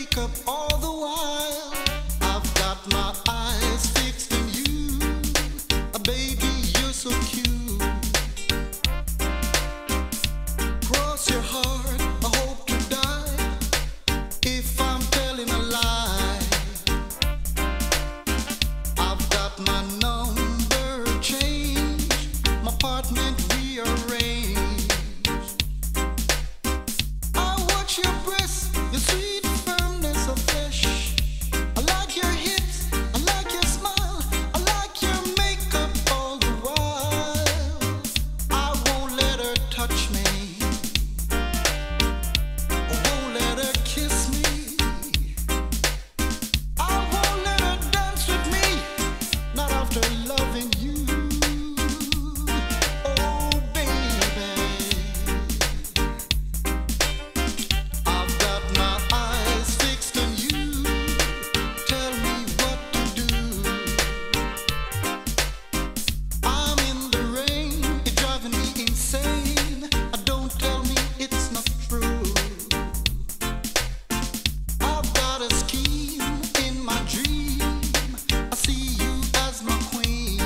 makeup all the while. I've got my eyes fixed on you. Baby, you're so cute. Cross your heart, I hope to die if I'm telling a lie. I've got my number changed, my apartment rearranged. I watch your breasts, your sweet firmness of flesh. I like your hips, I like your smile, I like your makeup all the while. I won't let her touch me, I won't let her kiss me, I won't let her dance with me, not after loving you. Oh baby, I've got my eyes fixed on you. Tell me what to do. I'm in the rain, it's driving me insane. Don't tell me it's not true. I've got a scheme in my dream. I see you as my queen.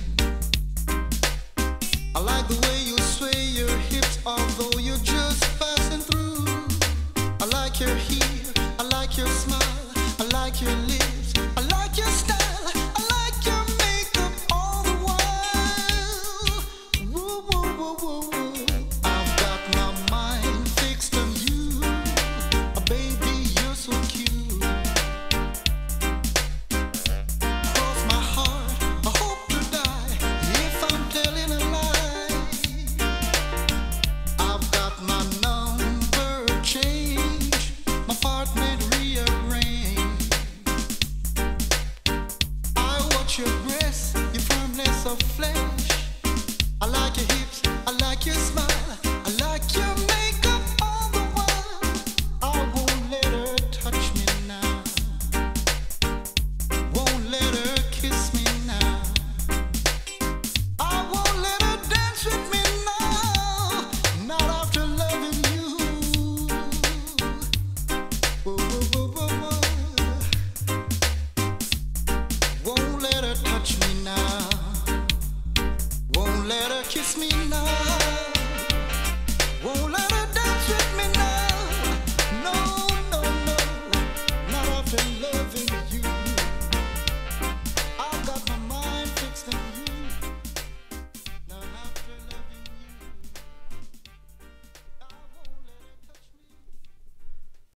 I like the way you sway your hips, although you're just passing through. I like your hair, I like your smile, I like your lips, I like your style.